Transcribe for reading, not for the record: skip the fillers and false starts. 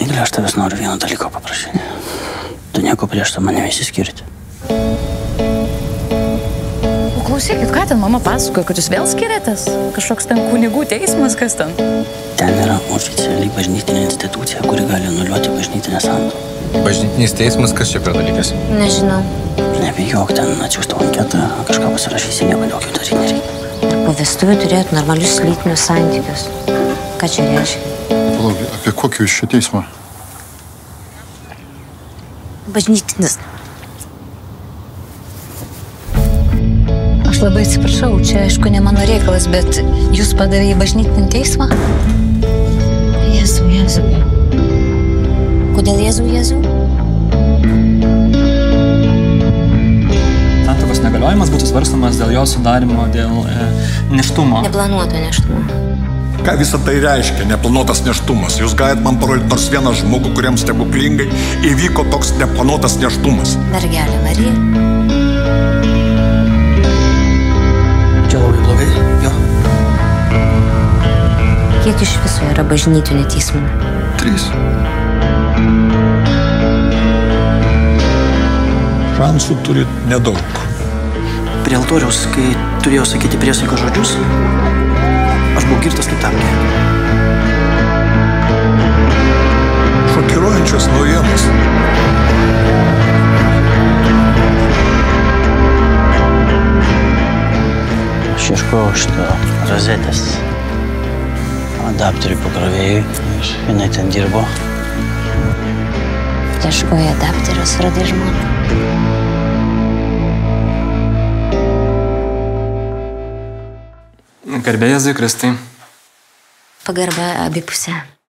Eglė, aš tavęs noriu vieną dalyką paprašyti. Tu nieko prieš to mane visi skirti. O klausykit, ką ten mama pasakojo, kad jūs vėl skiriatės? Kažkoks ten kunigų teismas, kas ten? Ten yra oficialiai bažnytinė institucija, kuri gali anuliuoti bažnytinę santuoką. Bažnytinis teismas, kas čia per dalykas? Nežinau. Nebijok, ten atsiųs tavo anketą, kažką pasirašysi, nieko daugiau daryti nereikia. Ir po vestuvių turėtų normalius lytinius santykius. Ką čia reiškia? Palauk, apie kokį jūs čia teismą? Bažnytinis. Aš labai atsiprašau, čia aišku ne mano reikalas, bet jūs padavė į bažnytinį teismą? Jėzau, Jėzau. Kodėl Jėzau, Jėzau? Santuokos negaliojimas būtų svarstamas dėl jo sudarimo, dėl nėštumo. Neplanuoto nėštumo. Ką visą tai reiškia, neplanuotas nėštumas? Jūs galite man parodyti nors vieną žmogų, kuriam stebuklingai įvyko toks neplanuotas nėštumas? Mergelė Marija. Čia labai blogai, jo. Kiek iš viso yra bažnytinių teismų? 3. Šansų turit nedaug. Prie altoriaus, kai turėjau sakyti priesaikos žodžius, aš buvau girtas kaip tamkė. Šokiruojančios naujienos. Aš ieškojau šito rozetės adapterių pakrovėjui ir jinai ten dirbo. Ieškojo adapterius, radai žmoną. Garbė Jėzui Kristui. Pagarba abipusė.